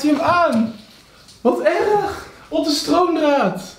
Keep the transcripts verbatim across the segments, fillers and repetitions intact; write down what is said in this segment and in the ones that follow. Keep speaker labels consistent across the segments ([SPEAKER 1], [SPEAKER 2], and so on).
[SPEAKER 1] raakt hij hem aan. Wat erg. Op de stroomdraad.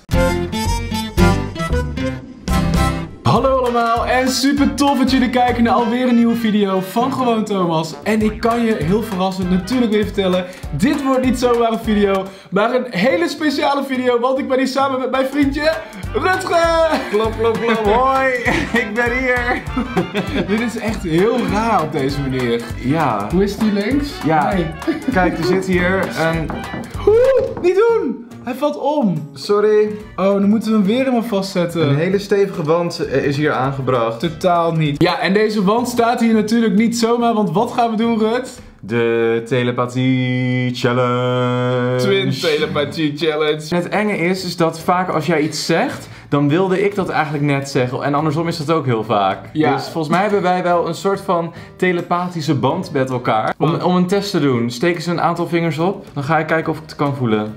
[SPEAKER 1] Hallo allemaal en super tof dat jullie kijken naar alweer een nieuwe video van Gewoon Thomas. En ik kan je heel verrassend natuurlijk weer vertellen, dit wordt niet zomaar een video, maar een hele speciale video, want ik ben hier samen met mijn vriendje Rutger!
[SPEAKER 2] Klop, klop, klop, hoi, ik ben hier!
[SPEAKER 1] Dit is echt heel raar op deze manier.
[SPEAKER 2] Ja.
[SPEAKER 1] Hoe is het hier links?
[SPEAKER 2] Ja,
[SPEAKER 1] Nee.
[SPEAKER 2] Kijk, er zit hier een...
[SPEAKER 1] Oeh, niet doen! Hij valt om.
[SPEAKER 2] Sorry.
[SPEAKER 1] Oh, dan moeten we hem weer helemaal vastzetten.
[SPEAKER 2] Een hele stevige wand is hier aangebracht.
[SPEAKER 1] Totaal niet. Ja, en deze wand staat hier natuurlijk niet zomaar, want wat gaan we doen, Rut?
[SPEAKER 2] De telepathie challenge.
[SPEAKER 1] Twin telepathie challenge.
[SPEAKER 2] En het enge is, is dat vaak als jij iets zegt, dan wilde ik dat eigenlijk net zeggen. En andersom is dat ook heel vaak.
[SPEAKER 1] Ja.
[SPEAKER 2] Dus volgens mij hebben wij wel een soort van telepathische band met elkaar. Om, om een test te doen. Steek eens een aantal vingers op. Dan ga ik kijken of ik het kan voelen.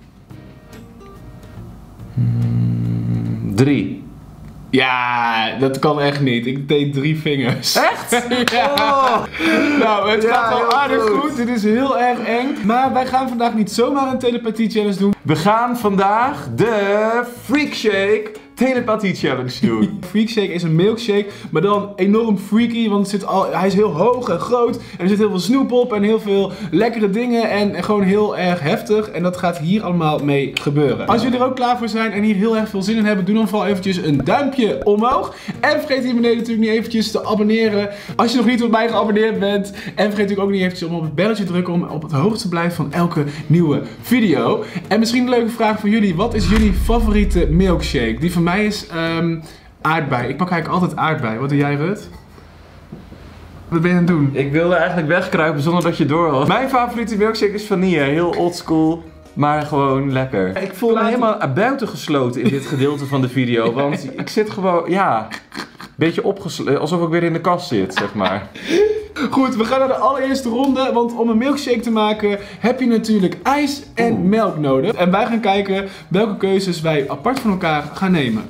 [SPEAKER 2] Hmm, drie.
[SPEAKER 1] Ja, dat kan echt niet. Ik deed drie vingers.
[SPEAKER 2] Echt?
[SPEAKER 1] Ja.
[SPEAKER 2] Oh.
[SPEAKER 1] Nou, het
[SPEAKER 2] Ja,
[SPEAKER 1] gaat wel
[SPEAKER 2] heel
[SPEAKER 1] aardig goed.
[SPEAKER 2] goed.
[SPEAKER 1] Dit is heel erg eng. Maar wij gaan vandaag niet zomaar een telepathie challenge doen.
[SPEAKER 2] We gaan vandaag de Freak Shake telepathie challenge doen.
[SPEAKER 1] Freak Shake is een milkshake, maar dan enorm freaky, want het zit al, hij is heel hoog en groot en er zit heel veel snoep op en heel veel lekkere dingen en, en gewoon heel erg heftig en dat gaat hier allemaal mee gebeuren. Als jullie er ook klaar voor zijn en hier heel erg veel zin in hebben, doe dan vooral eventjes een duimpje omhoog en vergeet hier beneden natuurlijk niet eventjes te abonneren als je nog niet op mij geabonneerd bent en vergeet natuurlijk ook niet eventjes om op het belletje te drukken om op het hoogte te blijven van elke nieuwe video. En misschien een leuke vraag voor jullie, wat is jullie favoriete milkshake? Die van mij is um, aardbei. Ik pak eigenlijk altijd aardbei. Wat doe jij, Rut? Wat ben je aan het doen?
[SPEAKER 2] Ik wilde eigenlijk wegkruipen zonder dat je door had. Mijn favoriete milkshake is vanille. Heel oldschool, maar gewoon lekker. Ik voel me helemaal buitengesloten in dit gedeelte van de video. Want ik zit gewoon, ja, een beetje opgesloten. Alsof ik weer in de kast zit, zeg maar.
[SPEAKER 1] Goed, we gaan naar de allereerste ronde. Want om een milkshake te maken heb je natuurlijk ijs en Oeh. melk nodig. En wij gaan kijken welke keuzes wij apart van elkaar gaan nemen.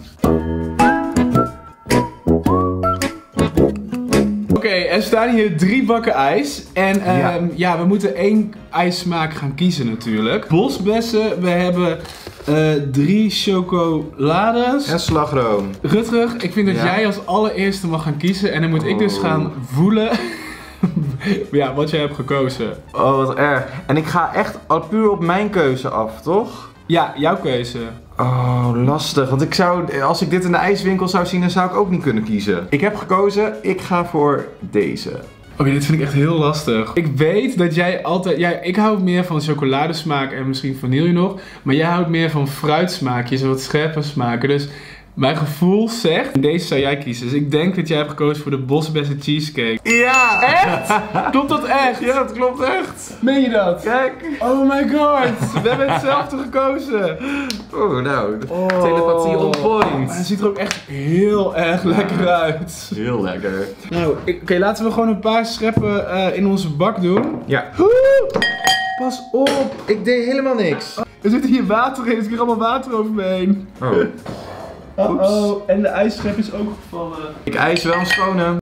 [SPEAKER 1] Oké, okay, er staan hier drie bakken ijs. En um, ja. ja, we moeten één ijssmaak gaan kiezen natuurlijk. Bosbessen, we hebben uh, drie chocolades.
[SPEAKER 2] En slagroom.
[SPEAKER 1] Rutger, ik vind dat ja. jij als allereerste mag gaan kiezen. En dan moet oh. ik dus gaan voelen ja, wat jij hebt gekozen.
[SPEAKER 2] Oh, wat erg. En ik ga echt al puur op mijn keuze af, toch?
[SPEAKER 1] Ja, jouw keuze.
[SPEAKER 2] Oh, lastig. Want ik zou, als ik dit in de ijswinkel zou zien, dan zou ik ook niet kunnen kiezen. Ik heb gekozen, ik ga voor deze.
[SPEAKER 1] Oké, okay, dit vind ik echt heel lastig. Ik weet dat jij altijd... Ja, ik hou meer van chocoladesmaak en misschien vanille nog. Maar jij houdt meer van fruitsmaakjes en wat scherpe smaken. Dus mijn gevoel zegt, deze zou jij kiezen. Dus ik denk dat jij hebt gekozen voor de bosbessen cheesecake.
[SPEAKER 2] Ja!
[SPEAKER 1] Echt? Klopt dat echt?
[SPEAKER 2] Ja, dat klopt echt.
[SPEAKER 1] Meen je dat?
[SPEAKER 2] Kijk.
[SPEAKER 1] Oh my god. We hebben hetzelfde gekozen.
[SPEAKER 2] Oh, nou. Oh. Telepathie on point.
[SPEAKER 1] Maar het ziet er ook echt heel erg lekker uit.
[SPEAKER 2] Heel lekker.
[SPEAKER 1] Nou, oké, okay, laten we gewoon een paar scheppen uh, in onze bak doen.
[SPEAKER 2] Ja.
[SPEAKER 1] Woe!
[SPEAKER 2] Pas op. Ik deed helemaal niks.
[SPEAKER 1] Er zit hier water in. Er is allemaal water over me heen.
[SPEAKER 2] Oh.
[SPEAKER 1] Uh oh, en de ijsschep is ook gevallen.
[SPEAKER 2] Ik ijs wel een schone.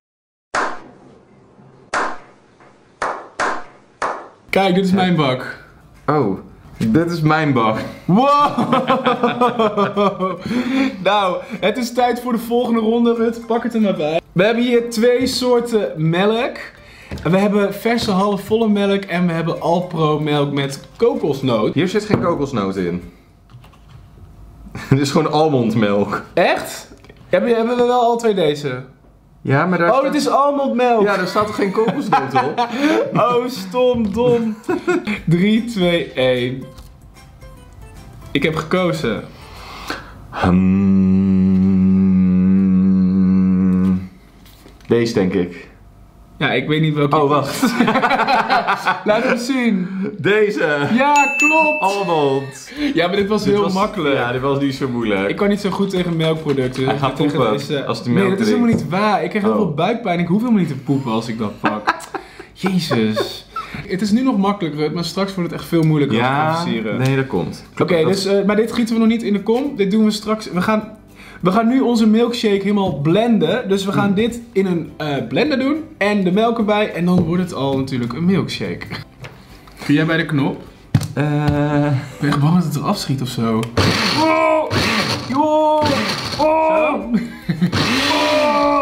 [SPEAKER 1] Kijk, dit is mijn bak.
[SPEAKER 2] Oh, dit is mijn bak.
[SPEAKER 1] Wow! Nou, het is tijd voor de volgende ronde, Rut. Pak het er maar bij. We hebben hier twee soorten melk. We hebben verse halfvolle melk en we hebben Alpro melk met kokosnoot.
[SPEAKER 2] Hier zit geen kokosnoot in. Dit is gewoon almondmelk.
[SPEAKER 1] Echt? Hebben, hebben we wel al twee deze?
[SPEAKER 2] Ja, maar daar...
[SPEAKER 1] Oh, dit is almondmelk.
[SPEAKER 2] Ja, daar staat toch geen kokosnoot op?
[SPEAKER 1] Oh, stom, dom. drie, twee, één. Ik heb gekozen.
[SPEAKER 2] Hmm. Deze denk ik.
[SPEAKER 1] Ja, ik weet niet welke.
[SPEAKER 2] Oh, wacht.
[SPEAKER 1] Laat hem zien.
[SPEAKER 2] Deze.
[SPEAKER 1] Ja, klopt.
[SPEAKER 2] Almond.
[SPEAKER 1] Ja, maar dit was dit heel was, makkelijk.
[SPEAKER 2] Ja, dit was niet zo moeilijk.
[SPEAKER 1] Ik kan niet zo goed tegen melkproducten.
[SPEAKER 2] Hij gaat poepen deze... als de melk
[SPEAKER 1] Nee, dat is helemaal niet waar. Ik krijg heel
[SPEAKER 2] oh.
[SPEAKER 1] veel buikpijn. Ik hoef helemaal niet te poepen als ik dat pak. Jezus. Het is nu nog makkelijker, maar straks wordt het echt veel moeilijker
[SPEAKER 2] ja,
[SPEAKER 1] als ik versieren.
[SPEAKER 2] Nee, dat komt.
[SPEAKER 1] Oké, okay, dus, uh, maar dit gieten we nog niet in de kom. Dit doen we straks. We gaan, we gaan nu onze milkshake helemaal blenden. Dus we gaan mm. dit in een uh, blender doen. En de melk erbij. En dan wordt het al natuurlijk een milkshake. Kun jij bij de knop?
[SPEAKER 2] Eh...
[SPEAKER 1] Ik ben echt bang dat het eraf schiet of zo. Oh! Oh! Oh! Oh!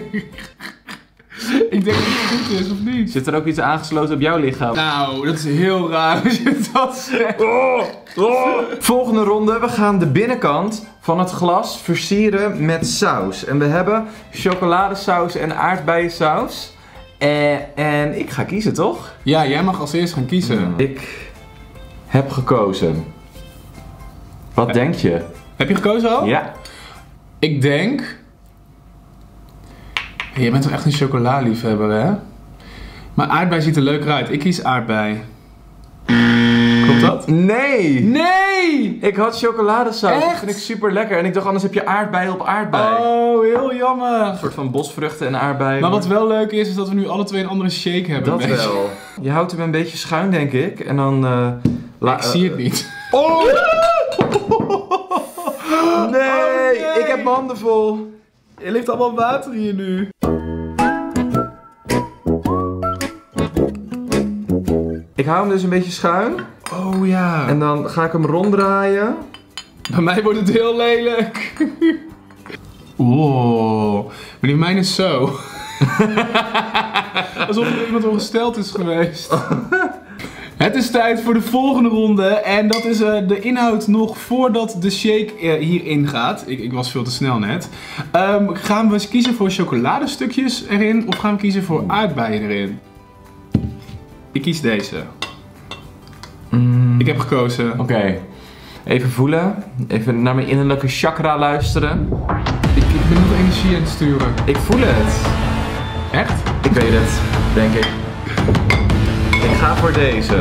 [SPEAKER 1] Ik denk dat het goed is, of niet?
[SPEAKER 2] Zit er ook iets aangesloten op jouw lichaam?
[SPEAKER 1] Nou, dat is heel raar als je dat zegt. Oh!
[SPEAKER 2] Oh. Volgende ronde, we gaan de binnenkant van het glas versieren met saus. En we hebben chocoladesaus en aardbeiensaus. En, en ik ga kiezen, toch?
[SPEAKER 1] Ja, jij mag als eerst gaan kiezen.
[SPEAKER 2] Hmm. Ik heb gekozen. Wat denk je?
[SPEAKER 1] Heb je gekozen al?
[SPEAKER 2] Ja.
[SPEAKER 1] Ik denk... Jij bent toch echt een chocola-liefhebber, hè? Maar aardbei ziet er leuker uit. Ik kies aardbei. Klopt dat?
[SPEAKER 2] Nee!
[SPEAKER 1] Nee!
[SPEAKER 2] Ik had chocoladesaus. Dat
[SPEAKER 1] Echt?
[SPEAKER 2] vind ik super lekker. En ik dacht, anders heb je aardbei op aardbei.
[SPEAKER 1] Oh, heel jammer.
[SPEAKER 2] Een soort van bosvruchten en aardbeien.
[SPEAKER 1] Maar wat wel leuk is, is dat we nu alle twee een andere shake hebben.
[SPEAKER 2] Dat
[SPEAKER 1] een beetje.
[SPEAKER 2] wel. Je houdt hem een beetje schuin, denk ik. En dan... Uh,
[SPEAKER 1] Ik zie het niet.
[SPEAKER 2] Oh! Nee,
[SPEAKER 1] Oh, nee.
[SPEAKER 2] Ik heb mijn handen vol.
[SPEAKER 1] Er ligt allemaal water hier nu.
[SPEAKER 2] Ik hou hem dus een beetje schuin.
[SPEAKER 1] Oh ja.
[SPEAKER 2] En dan ga ik hem ronddraaien.
[SPEAKER 1] Bij mij wordt het heel lelijk. Wow. Maar die mijne is zo. Alsof er iemand ongesteld is geweest. Het is tijd voor de volgende ronde. En dat is uh, de inhoud nog voordat de shake uh, hierin gaat. Ik, ik was veel te snel net. Um, gaan we eens kiezen voor chocoladestukjes erin of gaan we kiezen voor aardbeien erin? Ik kies deze.
[SPEAKER 2] Mm.
[SPEAKER 1] Ik heb gekozen.
[SPEAKER 2] Oké. Okay. Even voelen. Even naar mijn innerlijke chakra luisteren.
[SPEAKER 1] Ik, ik ben nog energie aan het sturen.
[SPEAKER 2] Ik voel het.
[SPEAKER 1] Echt?
[SPEAKER 2] Ik weet het, denk ik. Ik ga voor deze.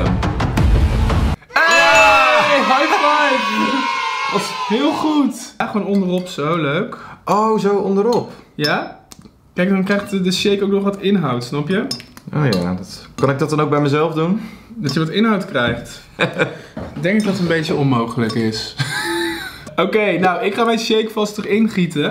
[SPEAKER 1] Hey, high five! Dat is heel goed. Ja, gewoon onderop zo, leuk.
[SPEAKER 2] Oh, zo onderop.
[SPEAKER 1] Ja? Kijk, dan krijgt de shake ook nog wat inhoud, snap je?
[SPEAKER 2] Oh ja, dat... kan ik dat dan ook bij mezelf doen?
[SPEAKER 1] Dat je wat inhoud krijgt. Ik denk dat het een beetje onmogelijk is. Oké, okay, nou, ik ga mijn shake vast erin gieten.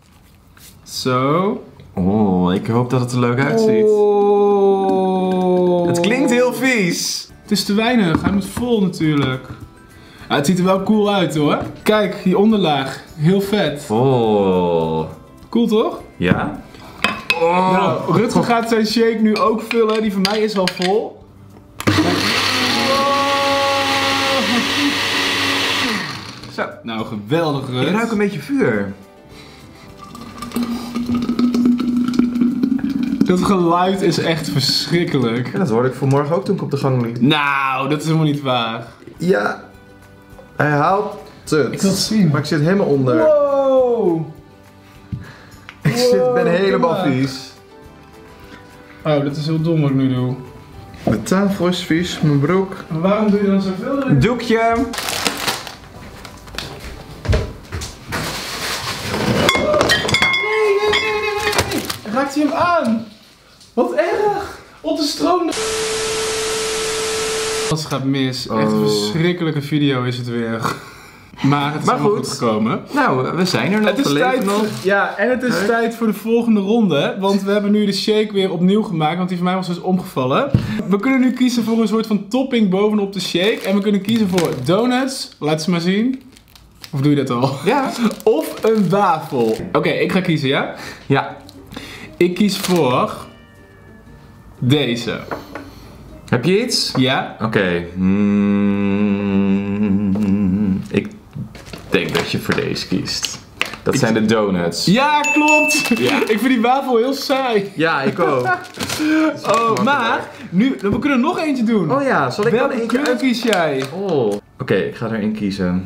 [SPEAKER 1] Zo.
[SPEAKER 2] Oh, ik hoop dat het er leuk uitziet.
[SPEAKER 1] Oh.
[SPEAKER 2] Het klinkt heel vies.
[SPEAKER 1] Het is te weinig, hij moet vol natuurlijk. Ja, het ziet er wel cool uit hoor. Kijk, die onderlaag. Heel vet.
[SPEAKER 2] Oh.
[SPEAKER 1] Cool toch?
[SPEAKER 2] Ja? Oh.
[SPEAKER 1] Nou, Rutger gaat zijn shake nu ook vullen. Die van mij is al vol. Zo. Nou, geweldig Rut.
[SPEAKER 2] Ik ruik een beetje vuur.
[SPEAKER 1] Dat geluid is echt verschrikkelijk.
[SPEAKER 2] Ja, dat hoorde ik vanmorgen ook toen ik op de gang liep.
[SPEAKER 1] Nou, dat is helemaal niet waar.
[SPEAKER 2] Ja. Hij haalt het.
[SPEAKER 1] Ik wil het zien.
[SPEAKER 2] Maar ik zit helemaal onder.
[SPEAKER 1] Wow.
[SPEAKER 2] Ik zit, ben
[SPEAKER 1] Wow,
[SPEAKER 2] helemaal
[SPEAKER 1] kom maar.
[SPEAKER 2] vies.
[SPEAKER 1] Oh, dat is heel dom wat ik nu doe.
[SPEAKER 2] Mijn tafel is vies, mijn broek.
[SPEAKER 1] Maar waarom doe je dan zoveel erin?
[SPEAKER 2] Doekje.
[SPEAKER 1] Raakt hij hem aan? Wat erg! Op de stroom. Dat gaat mis. Echt een
[SPEAKER 2] Oh.
[SPEAKER 1] verschrikkelijke video is het weer. Maar het is
[SPEAKER 2] Maar
[SPEAKER 1] allemaal
[SPEAKER 2] goed.
[SPEAKER 1] goed gekomen.
[SPEAKER 2] Nou, we zijn er nog.
[SPEAKER 1] Het is
[SPEAKER 2] we leven
[SPEAKER 1] tijd,
[SPEAKER 2] nog.
[SPEAKER 1] ja, en het is
[SPEAKER 2] Leuk.
[SPEAKER 1] tijd voor de volgende ronde. Want we hebben nu de shake weer opnieuw gemaakt. Want die van mij was dus omgevallen. We kunnen nu kiezen voor een soort van topping bovenop de shake. En we kunnen kiezen voor donuts. Laat ze maar zien. Of doe je dat al?
[SPEAKER 2] Ja.
[SPEAKER 1] Of een wafel. Oké, okay, ik ga kiezen, ja?
[SPEAKER 2] Ja.
[SPEAKER 1] Ik kies voor deze.
[SPEAKER 2] Heb je iets?
[SPEAKER 1] Ja?
[SPEAKER 2] Oké. Okay. Mm, ik denk dat je voor deze kiest. Dat
[SPEAKER 1] Ik-
[SPEAKER 2] zijn de donuts.
[SPEAKER 1] Ja, klopt!
[SPEAKER 2] Ja.
[SPEAKER 1] Ik vind die wafel heel saai.
[SPEAKER 2] Ja, ik ook.
[SPEAKER 1] Oh, maar nu, we kunnen er nog eentje doen.
[SPEAKER 2] Oh ja, zal ik dan
[SPEAKER 1] Welke
[SPEAKER 2] eentje
[SPEAKER 1] kleur
[SPEAKER 2] uit...
[SPEAKER 1] kies jij?
[SPEAKER 2] Oh. Oké, okay, ik ga erin kiezen.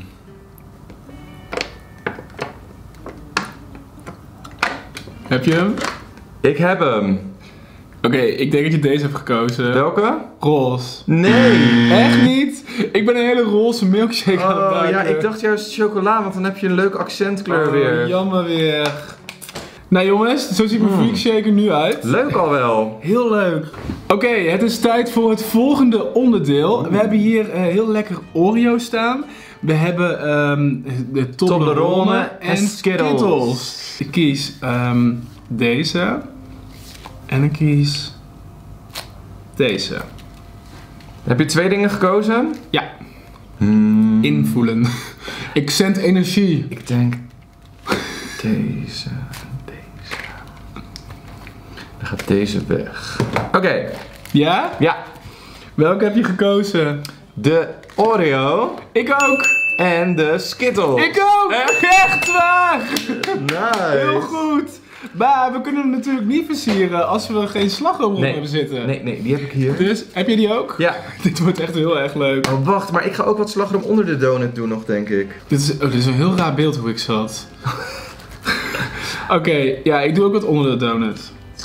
[SPEAKER 1] Heb je hem?
[SPEAKER 2] Ik heb hem.
[SPEAKER 1] Oké, okay, ik denk dat je deze hebt gekozen.
[SPEAKER 2] Welke?
[SPEAKER 1] Roze.
[SPEAKER 2] Nee.
[SPEAKER 1] Echt niet? Ik ben een hele roze milkshake aan het
[SPEAKER 2] Oh
[SPEAKER 1] maken.
[SPEAKER 2] ja, ik dacht juist chocola, want dan heb je een leuke accentkleur
[SPEAKER 1] Oh,
[SPEAKER 2] weer.
[SPEAKER 1] jammer weer. Nou jongens, zo ziet mijn
[SPEAKER 2] Mm.
[SPEAKER 1] freak shake er nu uit.
[SPEAKER 2] Leuk al wel.
[SPEAKER 1] Heel leuk. Oké, okay, het is tijd voor het volgende onderdeel. We hebben hier uh, heel lekker Oreo staan. We hebben um, de Toblerone
[SPEAKER 2] Toblerone
[SPEAKER 1] en
[SPEAKER 2] en
[SPEAKER 1] Skittles.
[SPEAKER 2] Skittles.
[SPEAKER 1] Ik kies um, deze. En ik kies deze.
[SPEAKER 2] Heb je twee dingen gekozen?
[SPEAKER 1] Ja.
[SPEAKER 2] Hmm.
[SPEAKER 1] Invoelen. Ik zend energie.
[SPEAKER 2] Ik denk deze, deze. Dan gaat deze weg. Oké. Okay.
[SPEAKER 1] Ja?
[SPEAKER 2] Ja.
[SPEAKER 1] Welke heb je gekozen?
[SPEAKER 2] De Oreo.
[SPEAKER 1] Ik ook.
[SPEAKER 2] En de Skittles.
[SPEAKER 1] Ik ook. Echt waar.
[SPEAKER 2] Nice.
[SPEAKER 1] Heel goed. Maar we kunnen hem natuurlijk niet versieren als we er geen slagroom op
[SPEAKER 2] nee.
[SPEAKER 1] hebben zitten.
[SPEAKER 2] Nee, nee, die heb ik hier.
[SPEAKER 1] Dus, heb je die ook?
[SPEAKER 2] Ja.
[SPEAKER 1] Dit wordt echt heel erg leuk.
[SPEAKER 2] Oh, wacht, maar ik ga ook wat slagroom onder de donut doen nog, denk ik.
[SPEAKER 1] Dit is, oh, dit is een heel raar beeld hoe ik zat. Oké, okay, ja, ik doe ook wat onder de donut.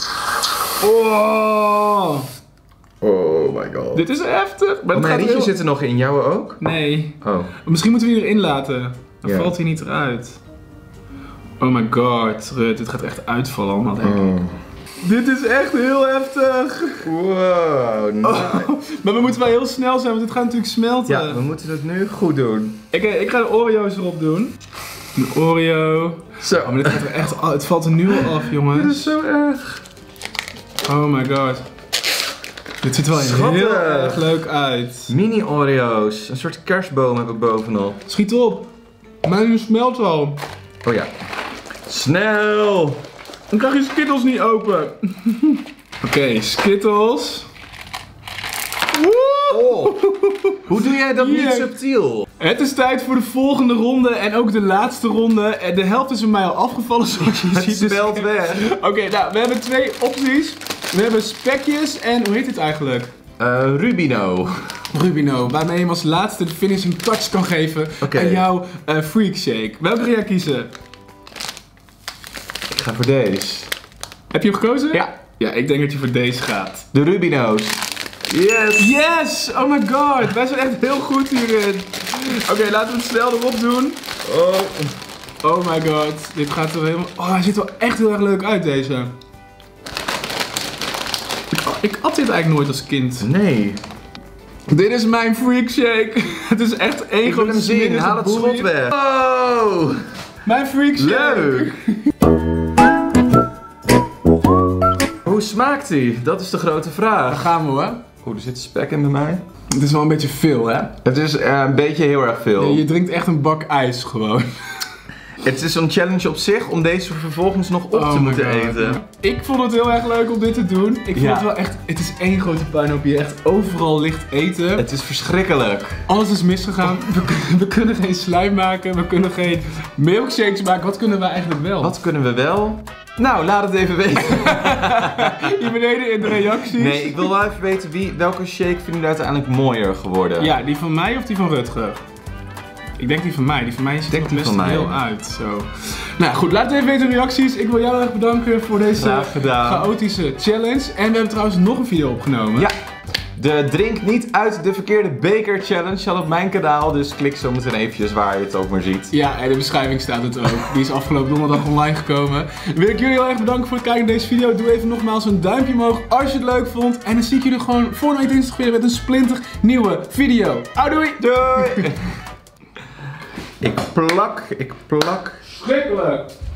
[SPEAKER 1] Oh.
[SPEAKER 2] Oh my god.
[SPEAKER 1] Dit is heftig. Maar
[SPEAKER 2] oh, mijn rietje
[SPEAKER 1] heel...
[SPEAKER 2] zit er nog in. Jouwe ook?
[SPEAKER 1] Nee.
[SPEAKER 2] Oh.
[SPEAKER 1] Misschien moeten we die erin laten. Dan
[SPEAKER 2] ja.
[SPEAKER 1] valt hij niet eruit. Oh my god, Rut, dit gaat echt uitvallen allemaal, denk ik. Oh. Dit is echt heel heftig.
[SPEAKER 2] Wow, nice. Oh,
[SPEAKER 1] maar we moeten wel heel snel zijn, want het gaat natuurlijk smelten.
[SPEAKER 2] Ja, we moeten het nu goed doen.
[SPEAKER 1] Ik, ik ga de Oreo's erop doen. Een Oreo.
[SPEAKER 2] Zo.
[SPEAKER 1] Oh, maar dit gaat er echt, het valt er nu al af, jongens.
[SPEAKER 2] Dit is zo erg.
[SPEAKER 1] Oh my god. Dit ziet er wel
[SPEAKER 2] Schattig.
[SPEAKER 1] heel erg leuk uit.
[SPEAKER 2] Mini Oreo's. Een soort kerstboom heb ik bovenal.
[SPEAKER 1] Schiet op. Mijn smelt al.
[SPEAKER 2] Oh ja. Snel.
[SPEAKER 1] Dan krijg je Skittles niet open. Oké, okay, Skittles.
[SPEAKER 2] Oh. Hoe doe jij dat
[SPEAKER 1] Hier.
[SPEAKER 2] niet subtiel?
[SPEAKER 1] Het is tijd voor de volgende ronde en ook de laatste ronde. De helft is bij mij al afgevallen, zoals je
[SPEAKER 2] Het
[SPEAKER 1] ziet. Het
[SPEAKER 2] spelt weg.
[SPEAKER 1] Oké, okay, nou, we hebben twee opties. We hebben spekjes en hoe heet dit eigenlijk?
[SPEAKER 2] Uh, Rubino.
[SPEAKER 1] Rubino, waarmee je hem als laatste de finishing touch kan geven
[SPEAKER 2] okay.
[SPEAKER 1] aan jouw uh, freak shake. Welke ga jij kiezen?
[SPEAKER 2] Ik ga voor deze.
[SPEAKER 1] Heb je hem gekozen?
[SPEAKER 2] Ja.
[SPEAKER 1] Ja, ik denk dat je voor deze gaat.
[SPEAKER 2] De Rubino's. Yes!
[SPEAKER 1] Yes! Oh my god, wij zijn echt heel goed hierin. Oké, okay, laten we het snel erop doen.
[SPEAKER 2] Oh.
[SPEAKER 1] Oh my god, dit gaat er helemaal... Oh, hij ziet er wel echt heel erg leuk uit, deze. Ik, ik at dit eigenlijk nooit als kind.
[SPEAKER 2] Nee.
[SPEAKER 1] Dit is mijn freak shake. Het is echt één
[SPEAKER 2] Ik wil hem zien, haal het schot weg. Oh!
[SPEAKER 1] Mijn freak shake.
[SPEAKER 2] Leuk! Hoe smaakt hij? Dat is de grote vraag.
[SPEAKER 1] Daar gaan we hoor.
[SPEAKER 2] Oeh, er zit spek in bij mij.
[SPEAKER 1] Het is wel een beetje veel, hè?
[SPEAKER 2] Het is uh, een beetje heel erg veel.
[SPEAKER 1] Ja, je drinkt echt een bak ijs gewoon.
[SPEAKER 2] Het is een challenge op zich om deze vervolgens nog op
[SPEAKER 1] oh
[SPEAKER 2] te moeten
[SPEAKER 1] God.
[SPEAKER 2] eten.
[SPEAKER 1] Ik vond het heel erg leuk om dit te doen. Ik vond
[SPEAKER 2] ja.
[SPEAKER 1] het wel echt... Het is één grote puinhoop hier. Echt overal ligt eten.
[SPEAKER 2] Het is verschrikkelijk.
[SPEAKER 1] Alles is misgegaan. We, we kunnen geen slime maken. We kunnen geen milkshakes maken. Wat kunnen we eigenlijk wel?
[SPEAKER 2] Wat kunnen we wel? Nou, laat het even weten.
[SPEAKER 1] Hier beneden in de reacties.
[SPEAKER 2] Nee, ik wil wel even weten wie, welke shake vinden jullie uiteindelijk mooier geworden?
[SPEAKER 1] Ja, die van mij of die van Rutger? Ik denk die van mij. Die van mij ziet er best heel uit. Zo. Nou goed, laat het even weten in de reacties. Ik wil jou erg bedanken voor deze chaotische challenge. En we hebben trouwens nog een video opgenomen.
[SPEAKER 2] Ja. De drink niet uit de verkeerde beker challenge staat op mijn kanaal. Dus klik zo meteen eventjes waar je het ook maar ziet.
[SPEAKER 1] Ja, en in de beschrijving staat het ook. Die is afgelopen donderdag online gekomen. Wil ik jullie heel erg bedanken voor het kijken naar deze video. Doe even nogmaals een duimpje omhoog als je het leuk vond. En dan zie ik jullie gewoon voor de dinsdag weer met een splinter nieuwe video. Hou doei!
[SPEAKER 2] Doei! Ik plak, ik plak.
[SPEAKER 1] Schrikkelijk!